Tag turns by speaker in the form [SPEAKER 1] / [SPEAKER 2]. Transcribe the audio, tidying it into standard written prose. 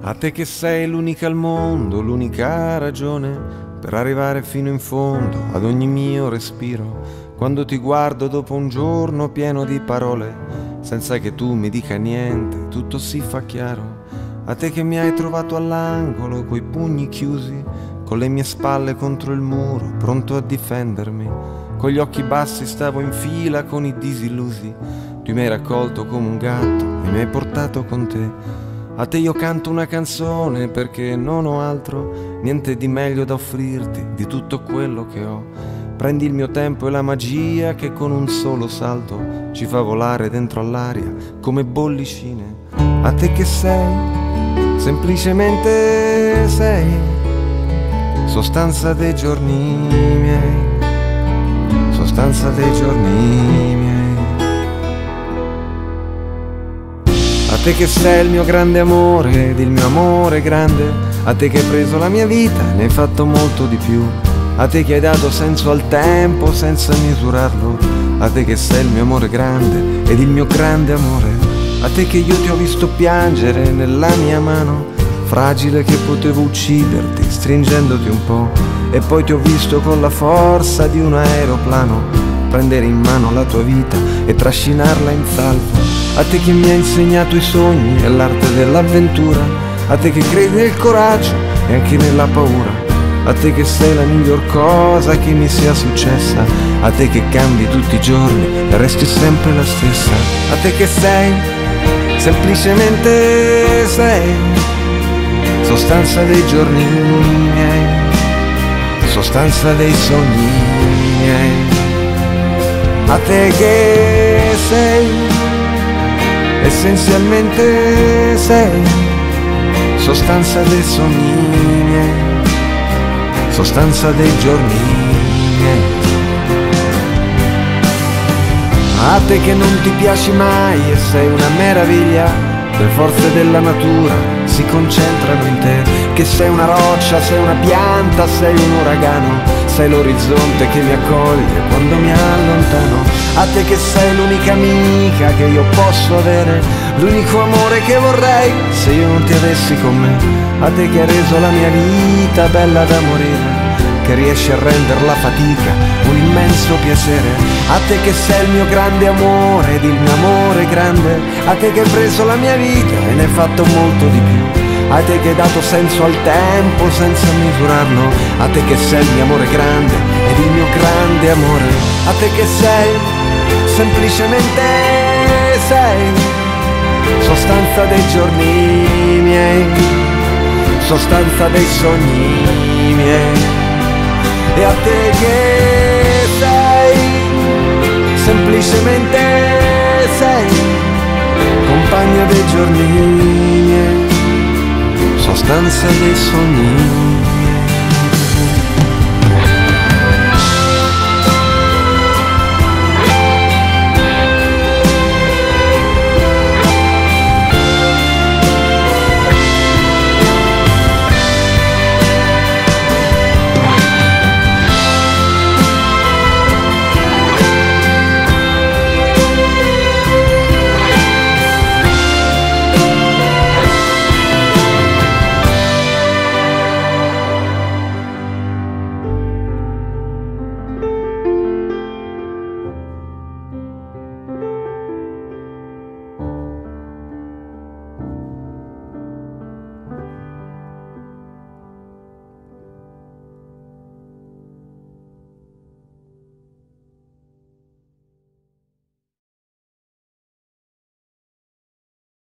[SPEAKER 1] A te che sei l'unica al mondo, l'unica ragione per arrivare fino in fondo ad ogni mio respiro. Quando ti guardo dopo un giorno pieno di parole, senza che tu mi dica niente, tutto si fa chiaro. A te che mi hai trovato all'angolo, coi pugni chiusi, con le mie spalle contro il muro, pronto a difendermi. Con gli occhi bassi stavo in fila con i disillusi. Tu mi hai raccolto come un gatto e mi hai portato con te. A te io canto una canzone perché non ho altro, niente di meglio da offrirti di tutto quello che ho. Prendi il mio tempo e la magia che con un solo salto ci fa volare dentro all'aria come bollicine. A te che sei, semplicemente sei, sostanza dei giorni miei, sostanza dei giorni miei. A te che sei il mio grande amore ed il mio amore grande, a te che hai preso la mia vita e ne hai fatto molto di più, a te che hai dato senso al tempo senza misurarlo, a te che sei il mio amore grande ed il mio grande amore, a te che io ti ho visto piangere nella mia mano, fragile che potevo ucciderti stringendoti un po', e poi ti ho visto con la forza di un aeroplano prendere in mano la tua vita e trascinarla in salvo. A te che mi hai insegnato i sogni e l'arte dell'avventura, a te che credi nel coraggio e anche nella paura, a te che sei la miglior cosa che mi sia successa, a te che cambi tutti i giorni e resti sempre la stessa, a te che sei, semplicemente sei, sostanza dei giorni miei, sostanza dei sogni miei. A te che sei, essenzialmente sei, sostanza dei sogni miei, sostanza dei giorni miei. A te che non ti piaci mai e sei una meraviglia, le forze della natura si concentrano in te, che sei una roccia, sei una pianta, sei un uragano, sei l'orizzonte che mi accoglie quando mi allontano. A te che sei l'unica amica che io posso avere, l'unico amore che vorrei se io non ti avessi con me. A te che hai reso la mia vita bella da morire, che riesci a rendere la fatica un immenso piacere. A te che sei il mio grande amore ed il mio amore grande, a te che hai preso la mia vita e ne hai fatto molto di più, a te che hai dato senso al tempo senza misurarlo, a te che sei il mio amore grande ed il mio grande amore, a te che sei, semplicemente sei, sostanza dei giorni miei, sostanza dei sogni miei. E a te che sei, semplicemente sei, compagna dei giorni miei, sostanza dei sogni.